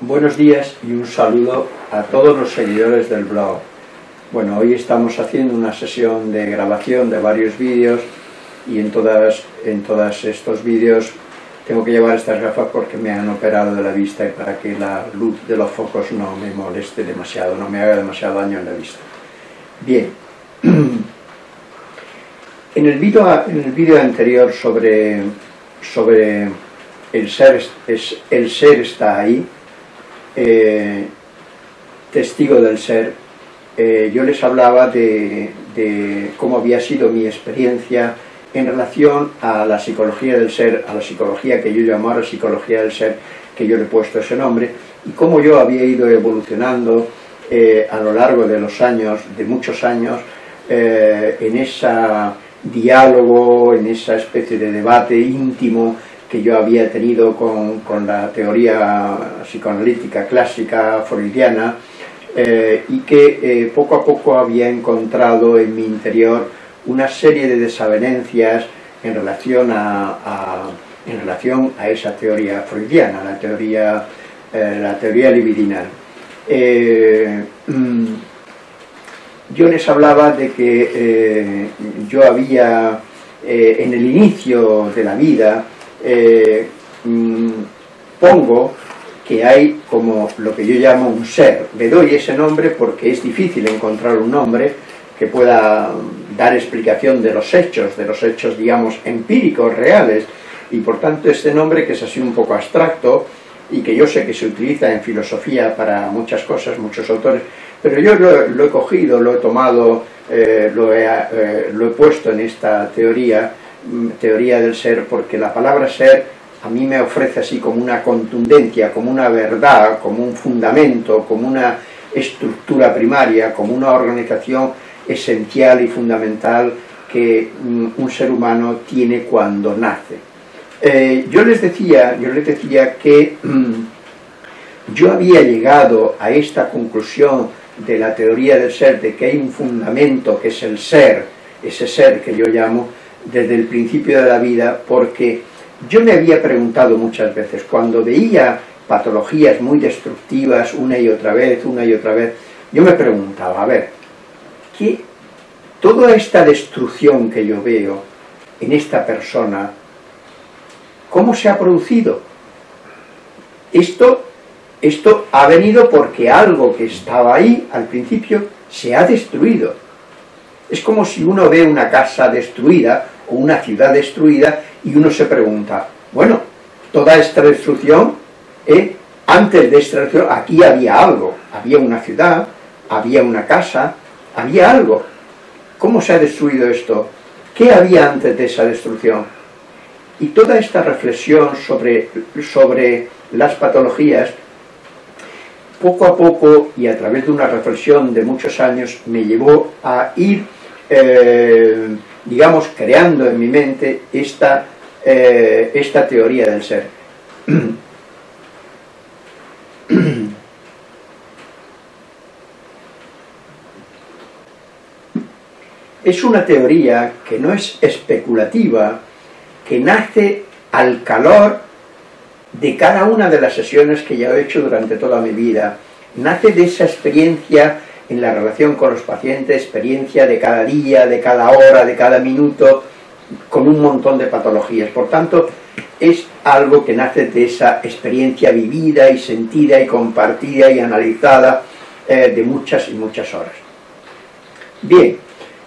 Buenos días y un saludo a todos los seguidores del blog. Bueno, hoy estamos haciendo una sesión de grabación de varios vídeos y en todos estos vídeos tengo que llevar estas gafas porque me han operado de la vista y para que la luz de los focos no me moleste demasiado, no me haga demasiado daño en la vista. Bien, en el vídeo anterior sobre el ser está ahí, testigo del ser, yo les hablaba de cómo había sido mi experiencia en relación a la psicología del ser, a la psicología que yo llamo ahora psicología del ser, que yo le he puesto ese nombre, y cómo yo había ido evolucionando a lo largo de los años, de muchos años, en ese diálogo, en esa especie de debate íntimo que yo había tenido con la teoría psicoanalítica clásica freudiana, y que poco a poco había encontrado en mi interior una serie de desavenencias en relación a esa teoría freudiana, la teoría libidinal. Yo les hablaba de que yo había, en el inicio de la vida, pongo que hay como lo que yo llamo un ser. Le doy ese nombre porque es difícil encontrar un nombre que pueda dar explicación de los hechos, digamos, empíricos, reales, y por tanto este nombre, que es así un poco abstracto y que yo sé que se utiliza en filosofía para muchas cosas, muchos autores, pero yo lo he cogido, lo he tomado, lo he puesto en esta teoría del ser, porque la palabra ser a mí me ofrece así como una contundencia, como una verdad, como un fundamento, como una estructura primaria, como una organización esencial y fundamental que un ser humano tiene cuando nace. Yo les decía que yo había llegado a esta conclusión de la teoría del ser, de que hay un fundamento que es el ser, ese ser que yo llamo, desde el principio de la vida, porque yo me había preguntado muchas veces, cuando veía patologías muy destructivas una y otra vez, yo me preguntaba, a ver, ¿qué toda esta destrucción que yo veo en esta persona, cómo se ha producido? Esto ha venido porque algo que estaba ahí al principio se ha destruido. Es como si uno ve una casa destruida o una ciudad destruida y uno se pregunta, bueno, toda esta destrucción, antes de esta destrucción aquí había algo, había una ciudad, había una casa, había algo. ¿Cómo se ha destruido esto? ¿Qué había antes de esa destrucción? Y toda esta reflexión sobre las patologías, poco a poco y a través de una reflexión de muchos años, me llevó a ir, digamos, creando en mi mente esta teoría del ser. Es una teoría que no es especulativa, que nace al calor de cada una de las sesiones que ya he hecho durante toda mi vida. Nace de esa experiencia en la relación con los pacientes, experiencia de cada día, de cada hora, de cada minuto, con un montón de patologías. Por tanto, es algo que nace de esa experiencia vivida y sentida y compartida y analizada de muchas y muchas horas. Bien,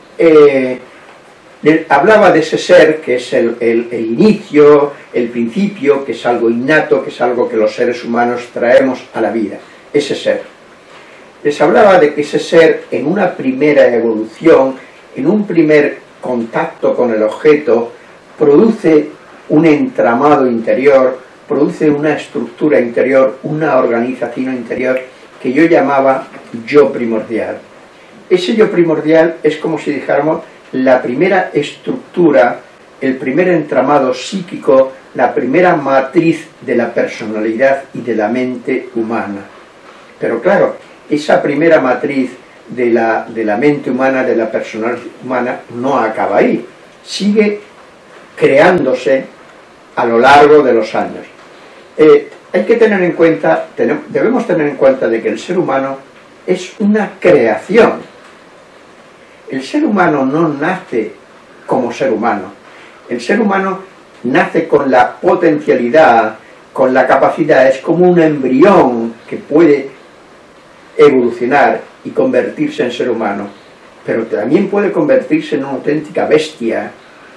hablaba de ese ser que es el inicio, el principio, que es algo innato, que es algo que los seres humanos traemos a la vida, ese ser. Les hablaba de que ese ser, en una primera evolución, en un primer contacto con el objeto, produce un entramado interior, produce una estructura interior, una organización interior que yo llamaba yo primordial. Ese yo primordial es como si dijéramos la primera estructura, el primer entramado psíquico, la primera matriz de la personalidad y de la mente humana. Pero claro, esa primera matriz de la mente humana, de la personalidad humana, no acaba ahí. Sigue creándose a lo largo de los años. hay que tener en cuenta, debemos tener en cuenta de que el ser humano es una creación. El ser humano no nace como ser humano. El ser humano nace con la potencialidad, con la capacidad, es como un embrión que puede evolucionar y convertirse en ser humano, pero también puede convertirse en una auténtica bestia.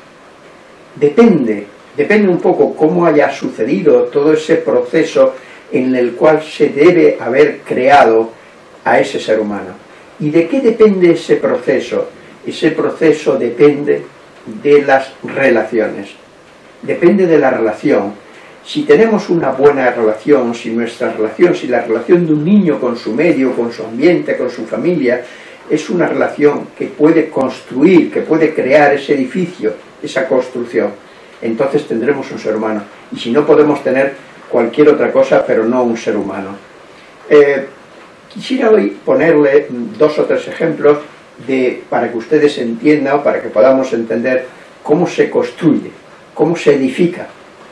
Depende un poco cómo haya sucedido todo ese proceso en el cual se debe haber creado a ese ser humano. ¿Y de qué depende ese proceso? Ese proceso depende de las relaciones. Depende de la relación. Si tenemos una buena relación, si la relación de un niño con su medio, con su ambiente, con su familia, es una relación que puede construir, que puede crear ese edificio, esa construcción, entonces tendremos un ser humano. Y si no, podemos tener cualquier otra cosa, pero no un ser humano. Quisiera hoy ponerle 2 o 3 ejemplos para que ustedes entiendan, o para que podamos entender cómo se construye, cómo se edifica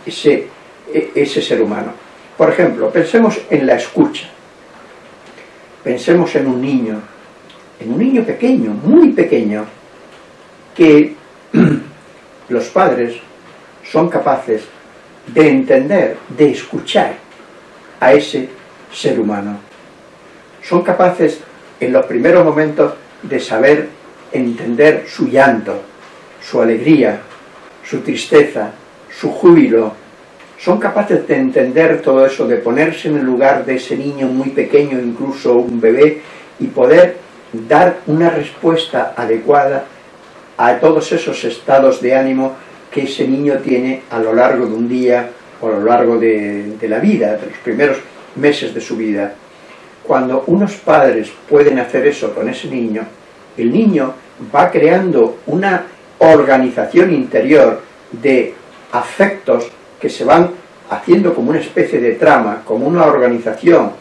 ese ser humano. Por ejemplo, pensemos en la escucha. Pensemos en un niño pequeño, muy pequeño, que los padres son capaces de entender, de escuchar a ese ser humano. Son capaces en los primeros momentos de saber entender su llanto, su alegría, su tristeza, su júbilo. Son capaces de entender todo eso, de ponerse en el lugar de ese niño muy pequeño, incluso un bebé, y poder dar una respuesta adecuada a todos esos estados de ánimo que ese niño tiene a lo largo de un día o a lo largo de la vida, de los primeros meses de su vida. Cuando unos padres pueden hacer eso con ese niño, el niño va creando una organización interior de afectos que se van haciendo como una especie de trama, como una organización,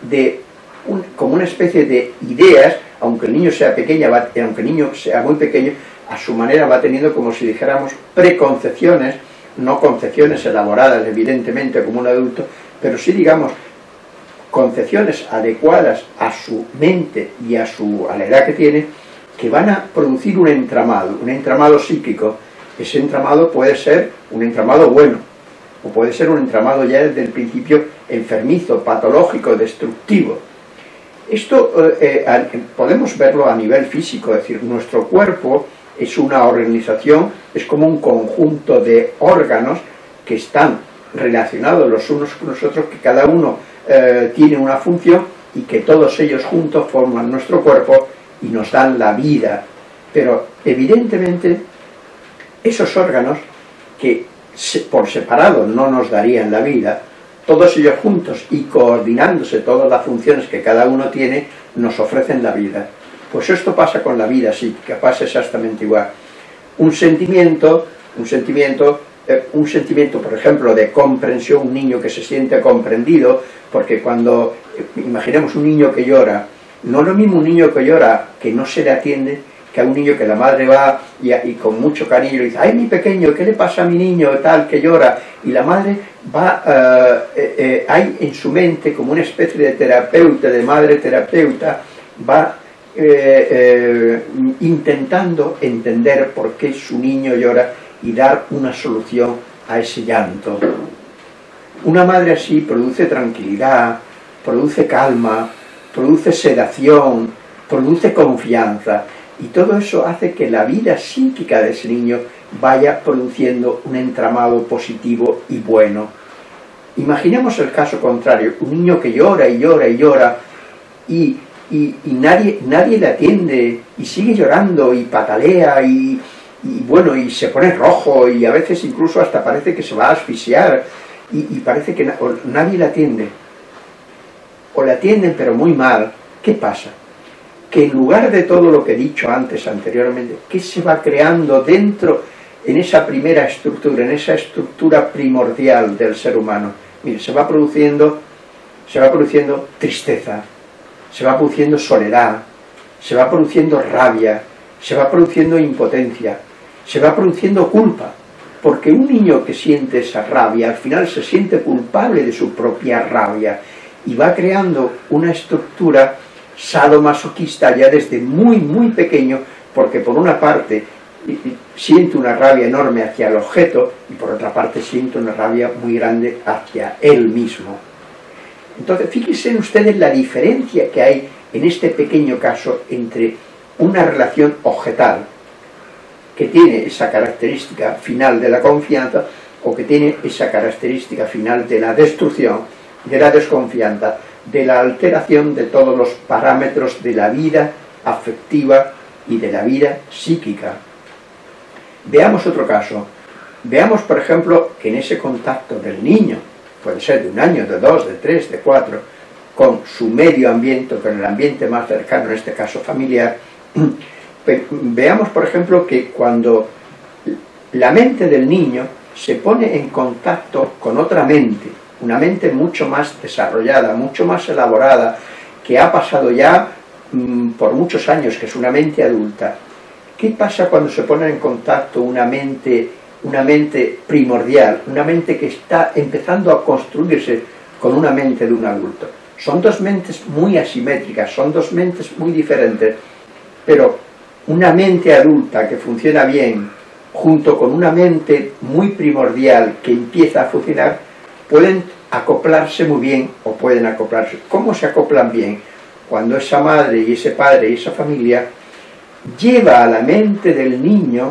como una especie de ideas, aunque el niño sea pequeño, aunque el niño sea muy pequeño, a su manera va teniendo, como si dijéramos, preconcepciones, no concepciones elaboradas evidentemente como un adulto, pero sí, digamos, concepciones adecuadas a su mente y a la edad que tiene, que van a producir un entramado psíquico. Ese entramado puede ser un entramado bueno, o puede ser un entramado ya desde el principio enfermizo, patológico, destructivo. Esto podemos verlo a nivel físico, es decir, nuestro cuerpo es una organización, es como un conjunto de órganos que están relacionados los unos con los otros, que cada uno tiene una función y que todos ellos juntos forman nuestro cuerpo y nos dan la vida. Pero evidentemente esos órganos que por separado no nos darían la vida, todos ellos juntos y coordinándose todas las funciones que cada uno tiene, nos ofrecen la vida. Pues esto pasa con la vida psíquica, pasa exactamente igual. Un sentimiento, por ejemplo, de comprensión, un niño que se siente comprendido, porque cuando, imaginemos un niño que llora, no es lo mismo un niño que llora, que no se le atiende, que a un niño que la madre va y con mucho cariño dice: ¡ay, mi pequeño, qué le pasa a mi niño, tal, que llora! Y la madre va, hay en su mente como una especie de terapeuta, de madre terapeuta, va intentando entender por qué su niño llora y dar una solución a ese llanto. Una madre así produce tranquilidad, produce calma, produce sedación, produce confianza, y todo eso hace que la vida psíquica de ese niño vaya produciendo un entramado positivo y bueno. Imaginemos el caso contrario, un niño que llora y llora y llora y nadie le atiende y sigue llorando y patalea y bueno, y se pone rojo y a veces incluso hasta parece que se va a asfixiar y parece que nadie le atiende, o le atienden pero muy mal. ¿Qué pasa? Que en lugar de todo lo que he dicho anteriormente, ¿qué se va creando dentro, en esa primera estructura, en esa estructura primordial del ser humano? Mire, se va produciendo tristeza, se va produciendo soledad, se va produciendo rabia, se va produciendo impotencia, se va produciendo culpa. porque un niño que siente esa rabia, al final se siente culpable de su propia rabia y va creando una estructura sadomasoquista ya desde muy pequeño, porque por una parte siente una rabia enorme hacia el objeto y por otra parte siente una rabia muy grande hacia él mismo. Entonces, fíjense ustedes la diferencia que hay en este pequeño caso entre una relación objetal, que tiene esa característica final de la confianza, o que tiene esa característica final de la destrucción, de la desconfianza, de la alteración de todos los parámetros de la vida afectiva y de la vida psíquica. Veamos otro caso. Veamos, por ejemplo, que en ese contacto del niño, puede ser de 1 año, de 2, de 3, de 4, con su medio ambiente, con el ambiente más cercano, en este caso familiar, veamos, por ejemplo, que cuando la mente del niño se pone en contacto con otra mente, una mente mucho más desarrollada, mucho más elaborada, que ha pasado ya por muchos años, que es una mente adulta. ¿Qué pasa cuando se pone en contacto una mente primordial, una mente que está empezando a construirse con una mente de un adulto? Son dos mentes muy asimétricas, son dos mentes muy diferentes, pero una mente adulta que funciona bien, junto con una mente muy primordial que empieza a funcionar, pueden acoplarse muy bien o pueden acoplarse. ¿Cómo se acoplan bien? Cuando esa madre y ese padre y esa familia lleva a la mente del niño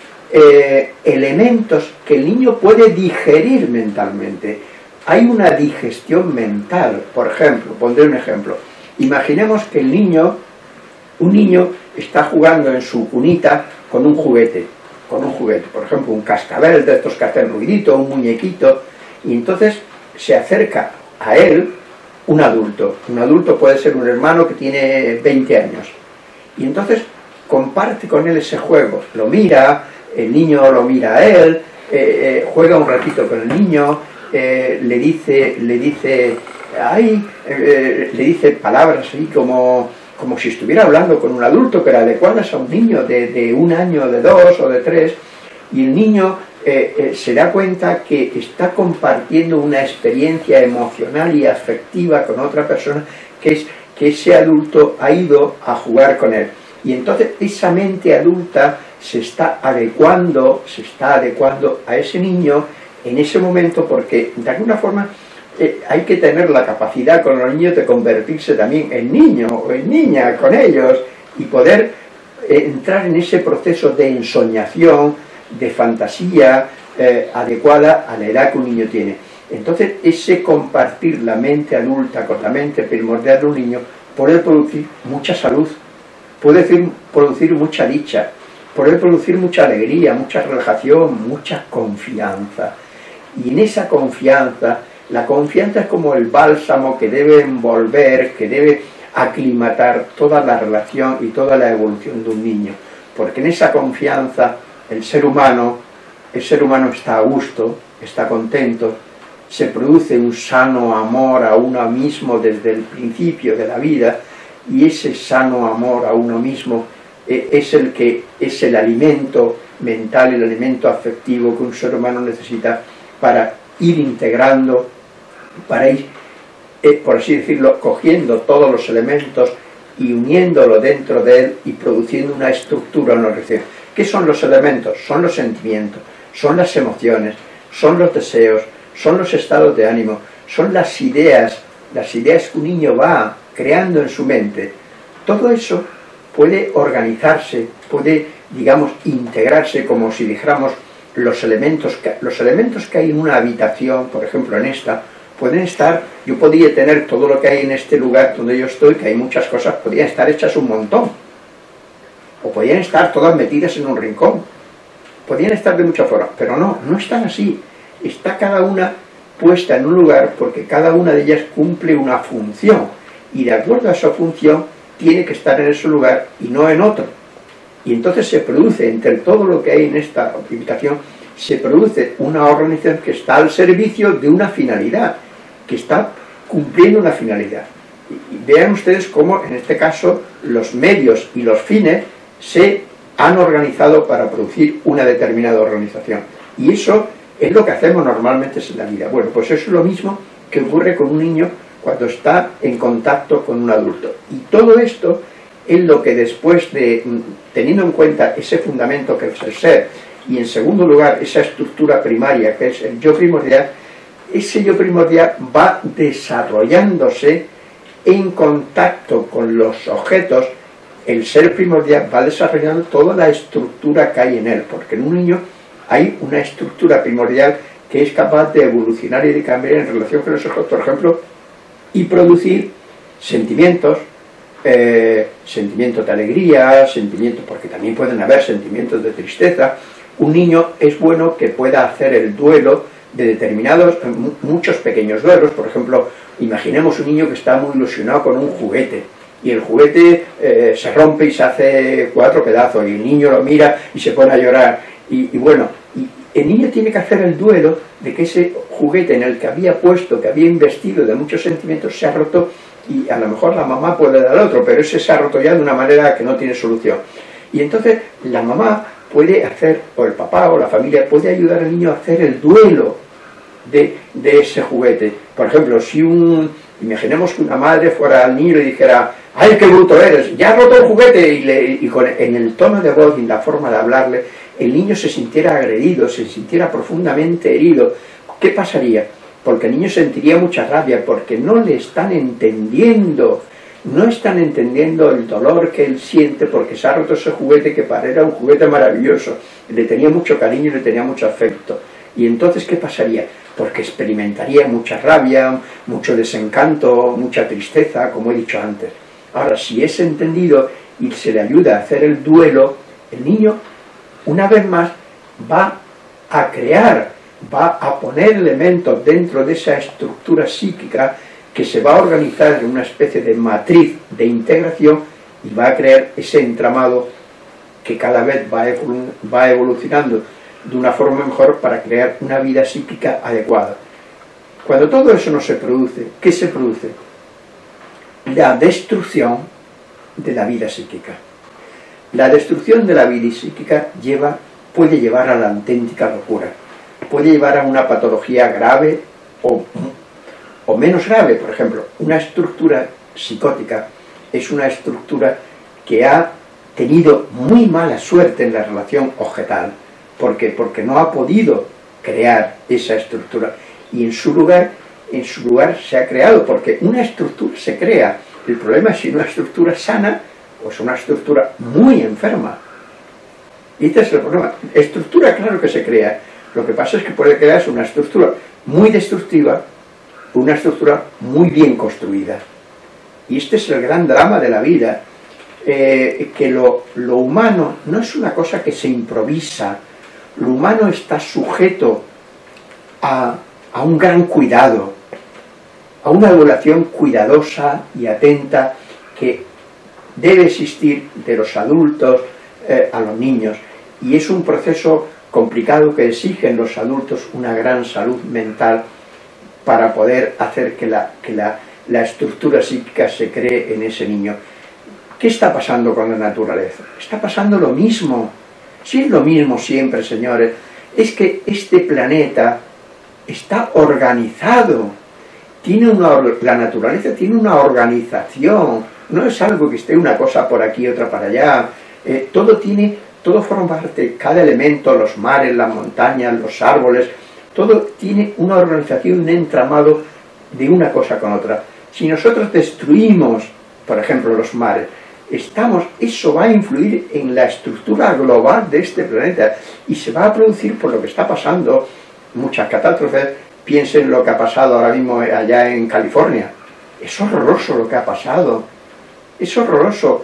elementos que el niño puede digerir mentalmente. Hay una digestión mental. Por ejemplo, pondré un ejemplo. Imaginemos que un niño está jugando en su cunita con un juguete, por ejemplo un cascabel de estos que hacen ruidito, un muñequito, y entonces se acerca a él un adulto puede ser un hermano que tiene 20 años, y entonces comparte con él ese juego, lo mira, el niño lo mira a él, juega un ratito con el niño, le dice palabras así como si estuviera hablando con un adulto, pero adecuadas a un niño de 1 año, de 2 o de 3, y el niño se da cuenta que está compartiendo una experiencia emocional y afectiva con otra persona, que ese adulto ha ido a jugar con él. Y entonces esa mente adulta se está adecuando a ese niño en ese momento, porque de alguna forma hay que tener la capacidad con los niños de convertirse también en niño o en niña con ellos y poder entrar en ese proceso de ensoñación, de fantasía adecuada a la edad que un niño tiene. Entonces ese compartir la mente adulta con la mente primordial de un niño puede producir mucha salud, puede producir mucha dicha, puede producir mucha alegría, mucha relajación, mucha confianza. Y en esa confianza, la confianza es como el bálsamo que debe envolver, que debe aclimatar toda la relación y toda la evolución de un niño. Porque en esa confianza el ser humano está a gusto, está contento, se produce un sano amor a uno mismo desde el principio de la vida, y ese sano amor a uno mismo es el alimento mental, el alimento afectivo que un ser humano necesita para ir integrando, para ir, por así decirlo, cogiendo todos los elementos y uniéndolo dentro de él y produciendo una estructura, una organización. ¿Qué son los elementos? Son los sentimientos, son las emociones, son los deseos, son los estados de ánimo, son las ideas que un niño va creando en su mente. Todo eso puede organizarse, puede, digamos, integrarse, como si dijéramos los elementos que hay en una habitación, por ejemplo en esta, pueden estar, yo podría tener todo lo que hay en este lugar donde yo estoy, que hay muchas cosas, podrían estar hechas un montón, o podrían estar todas metidas en un rincón, podrían estar de muchas formas, pero no están así, está cada una puesta en un lugar porque cada una de ellas cumple una función, y de acuerdo a esa función tiene que estar en ese lugar y no en otro. Y entonces se produce, entre todo lo que hay en esta habitación, se produce una organización que está al servicio de una finalidad, que está cumpliendo una finalidad. Y vean ustedes cómo, en este caso, los medios y los fines se han organizado para producir una determinada organización. Y eso es lo que hacemos normalmente en la vida. Bueno, pues eso es lo mismo que ocurre con un niño cuando está en contacto con un adulto. Y todo esto es lo que después de, teniendo en cuenta ese fundamento que es el ser, y en segundo lugar esa estructura primaria que es el yo primordial, ese yo primordial va desarrollándose en contacto con los objetos. El ser primordial va desarrollando toda la estructura que hay en él, porque en un niño hay una estructura primordial que es capaz de evolucionar y de cambiar en relación con los objetos, por ejemplo, y producir sentimientos, sentimientos de alegría, sentimientos, porque también pueden haber sentimientos de tristeza. Un niño es bueno que pueda hacer el duelo de determinados, muchos pequeños duelos. Por ejemplo, imaginemos un niño que está muy ilusionado con un juguete, y el juguete se rompe y se hace 4 pedazos, y el niño lo mira y se pone a llorar, y bueno, y el niño tiene que hacer el duelo de que ese juguete en el que había puesto, que había investido de muchos sentimientos, se ha roto, y a lo mejor la mamá puede dar otro, pero ese se ha roto ya de una manera que no tiene solución. Y entonces la mamá puede hacer, o el papá o la familia puede ayudar al niño a hacer el duelo de ese juguete. Por ejemplo, si imaginemos que una madre fuera al niño y le dijera: ¡ay, qué bruto eres! ¡Ya has roto el juguete! En el tono de voz y en la forma de hablarle, el niño se sintiera agredido, se sintiera profundamente herido. ¿Qué pasaría? Porque el niño sentiría mucha rabia, porque no le están entendiendo, no están entendiendo el dolor que él siente porque se ha roto ese juguete que para él era un juguete maravilloso, le tenía mucho cariño y le tenía mucho afecto. Y entonces, ¿qué pasaría? Porque experimentaría mucha rabia, mucho desencanto, mucha tristeza, como he dicho antes. Ahora, si es entendido y se le ayuda a hacer el duelo, el niño, una vez más, va a crear, va a poner elementos dentro de esa estructura psíquica que se va a organizar en una especie de matriz de integración, y va a crear ese entramado que cada vez va evolucionando de una forma mejor para crear una vida psíquica adecuada. Cuando todo eso no se produce, ¿qué se produce? La destrucción de la vida psíquica. La destrucción de la vida psíquica puede llevar a la auténtica locura, puede llevar a una patología grave o menos grave. Por ejemplo, una estructura psicótica es una estructura que ha tenido muy mala suerte en la relación objetal, porque no ha podido crear esa estructura, y en su lugar se ha creado, porque una estructura se crea. El problema es si una estructura sana o es una estructura muy enferma. Y este es el problema. Estructura, claro que se crea. Lo que pasa es que puede crearse una estructura muy destructiva, una estructura muy bien construida. Y este es el gran drama de la vida, que lo humano no es una cosa que se improvisa. Lo humano está sujeto a un gran cuidado, a una evaluación cuidadosa y atenta que debe existir de los adultos a los niños. Y es un proceso complicado que exige en los adultos una gran salud mental para poder hacer que la estructura psíquica se cree en ese niño. ¿Qué está pasando con la naturaleza? Está pasando lo mismo. Si es lo mismo siempre, señores, es que este planeta está organizado. La naturaleza tiene una organización. No es algo que esté una cosa por aquí, otra para allá. Todo forma parte, cada elemento, los mares, las montañas, los árboles, todo tiene una organización, un entramado de una cosa con otra. Si nosotros destruimos, por ejemplo, los mares, eso va a influir en la estructura global de este planeta, y se va a producir, por lo que está pasando, muchas catástrofes. Piensen lo que ha pasado ahora mismo allá en California. Es horroroso lo que ha pasado. Es horroroso.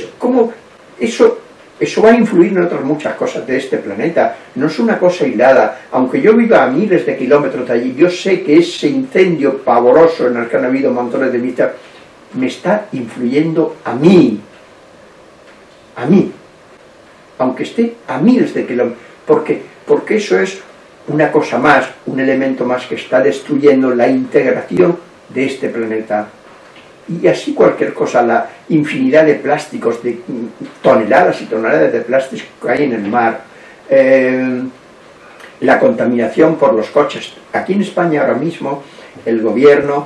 Eso va a influir en otras muchas cosas de este planeta. No es una cosa aislada. Aunque yo viva a miles de kilómetros de allí, yo sé que ese incendio pavoroso en el que han habido montones de víctimas me está influyendo a mí. A mí. Aunque esté a miles de kilómetros. Porque eso es una cosa más, un elemento más que está destruyendo la integración de este planeta. Y así cualquier cosa, la infinidad de plásticos, de toneladas y toneladas de plásticos que hay en el mar, la contaminación por los coches. Aquí en España ahora mismo el gobierno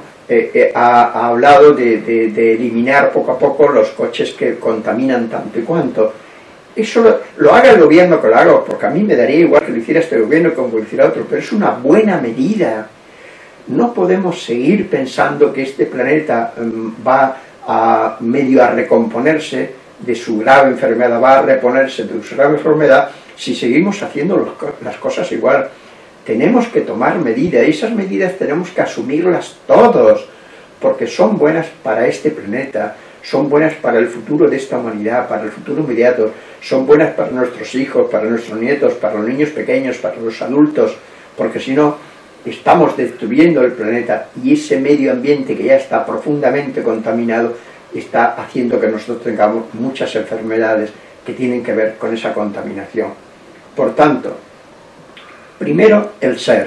ha hablado de eliminar poco a poco los coches que contaminan tanto y cuanto. Eso lo haga el gobierno, que lo haga, porque a mí me daría igual que lo hiciera este gobierno como que lo hiciera otro, pero es una buena medida. No podemos seguir pensando que este planeta va a medio a recomponerse de su grave enfermedad, va a reponerse de su grave enfermedad si seguimos haciendo las cosas igual. Tenemos que tomar medidas, y esas medidas tenemos que asumirlas todos, porque son buenas para este planeta, son buenas para el futuro de esta humanidad, para el futuro inmediato, son buenas para nuestros hijos, para nuestros nietos, para los niños pequeños, para los adultos, porque si no, estamos destruyendo el planeta, y ese medio ambiente que ya está profundamente contaminado está haciendo que nosotros tengamos muchas enfermedades que tienen que ver con esa contaminación. Por tanto, primero el ser,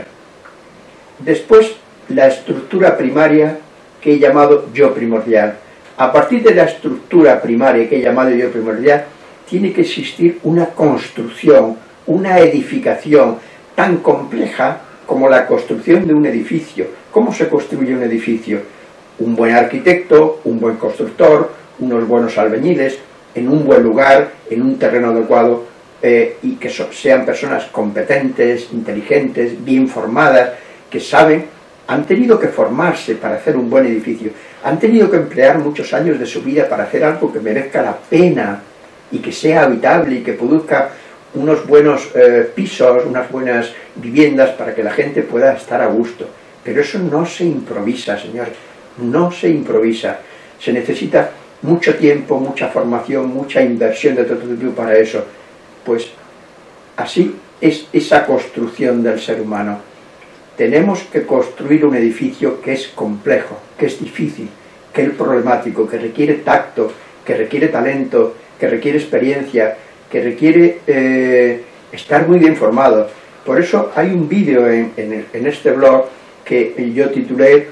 después la estructura primaria que he llamado yo primordial. A partir de la estructura primaria que he llamado yo primordial, tiene que existir una construcción, una edificación tan compleja como la construcción de un edificio. ¿Cómo se construye un edificio? Un buen arquitecto, un buen constructor, unos buenos albañiles, en un buen lugar, en un terreno adecuado, y que sean personas competentes, inteligentes, bien formadas, que saben, han tenido que formarse para hacer un buen edificio, han tenido que emplear muchos años de su vida para hacer algo que merezca la pena y que sea habitable y que produzca unos buenos pisos, unas buenas viviendas para que la gente pueda estar a gusto. Pero eso no se improvisa, señores, no se improvisa. Se necesita mucho tiempo, mucha formación, mucha inversión de todo tipo para eso. Pues así es esa construcción del ser humano. Tenemos que construir un edificio que es complejo, que es difícil, que es problemático, que requiere tacto, que requiere talento, que requiere experiencia, que requiere estar muy bien formado. Por eso hay un vídeo en este blog que yo titulé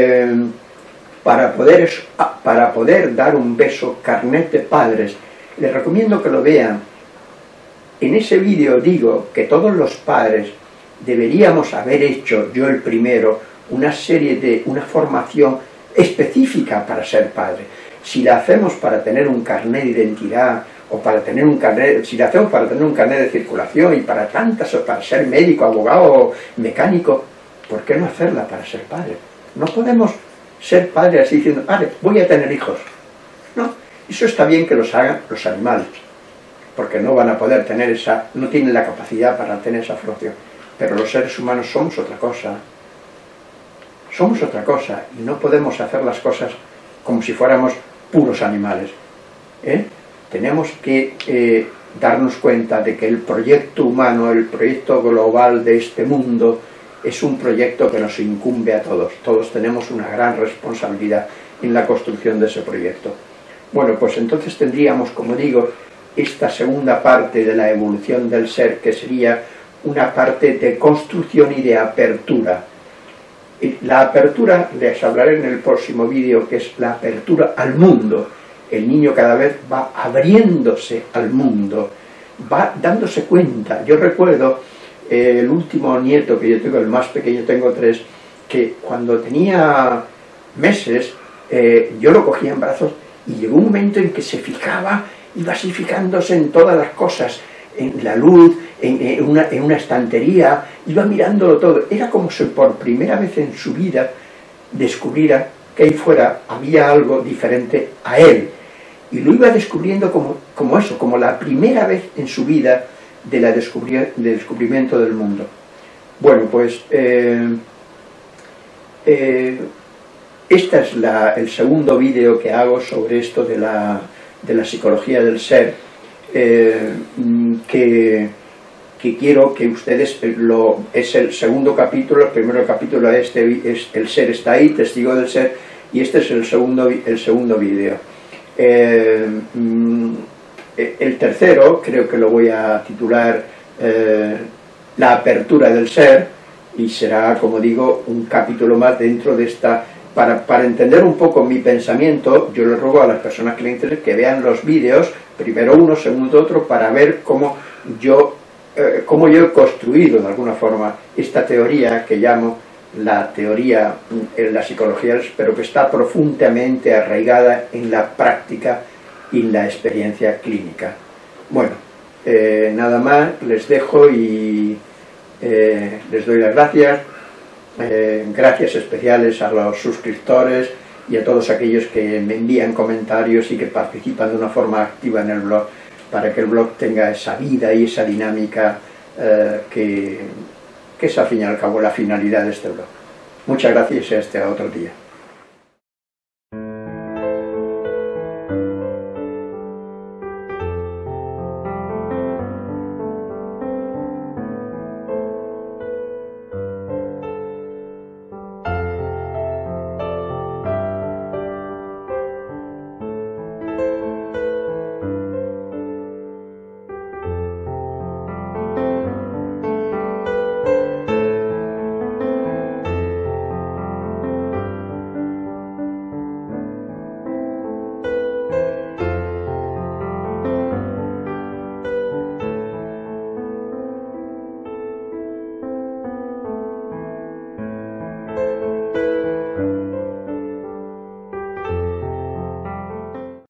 para poder dar un beso, carnet de padres. Les recomiendo que lo vean. En ese vídeo digo que todos los padres deberíamos haber hecho, yo el primero, una formación específica para ser padre. Si la hacemos para tener un carnet de identidad, o para tener un carnet, si la hacemos para tener un carnet de circulación y para tantas, o para ser médico, abogado, mecánico, ¿por qué no hacerla para ser padre? No podemos ser padres así diciendo, vale, voy a tener hijos. No, eso está bien que los hagan los animales, porque no van a poder tener no tienen la capacidad para tener esa formación. Pero los seres humanos somos otra cosa. Somos otra cosa y no podemos hacer las cosas como si fuéramos puros animales. Tenemos que darnos cuenta de que el proyecto humano, el proyecto global de este mundo, es un proyecto que nos incumbe a todos. Todos tenemos una gran responsabilidad en la construcción de ese proyecto. Bueno, pues entonces tendríamos, como digo, esta segunda parte de la evolución del ser, que sería una parte de construcción y de apertura. La apertura, les hablaré en el próximo vídeo, que es la apertura al mundo. El niño cada vez va abriéndose al mundo, va dándose cuenta. Yo recuerdo el último nieto que yo tengo, el más pequeño, tengo 3, que cuando tenía meses, yo lo cogía en brazos y llegó un momento en que se fijaba, iba así fijándose en todas las cosas, en la luz, en una estantería, iba mirándolo todo. Era como si por primera vez en su vida descubriera que ahí fuera había algo diferente a él. Y lo iba descubriendo como eso, como la primera vez en su vida de descubrimiento del mundo. Bueno, pues este es el segundo vídeo que hago sobre esto de la psicología del ser, que quiero que ustedes, es el segundo capítulo. El primer capítulo es El ser está ahí, testigo del ser, y este es el segundo vídeo. El tercero creo que lo voy a titular La apertura del ser, y será, como digo, un capítulo más dentro de esta. Para entender un poco mi pensamiento, yo les ruego a las personas que les interese que vean los vídeos, primero uno, segundo otro, para ver cómo yo cómo yo he construido de alguna forma esta teoría que llamo la teoría en la psicología, pero que está profundamente arraigada en la práctica y en la experiencia clínica. Bueno, nada más, les dejo y les doy las gracias. Gracias especiales a los suscriptores y a todos aquellos que me envían comentarios y que participan de una forma activa en el blog, para que el blog tenga esa vida y esa dinámica que es al fin y al cabo la finalidad de este blog. Muchas gracias y hasta otro día.